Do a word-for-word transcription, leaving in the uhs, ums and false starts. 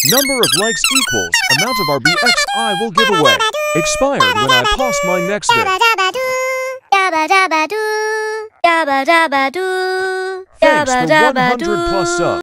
Number of likes equals amount of R B X I will give away. Expired when I post my next vid. Thanks for one hundred plus subs.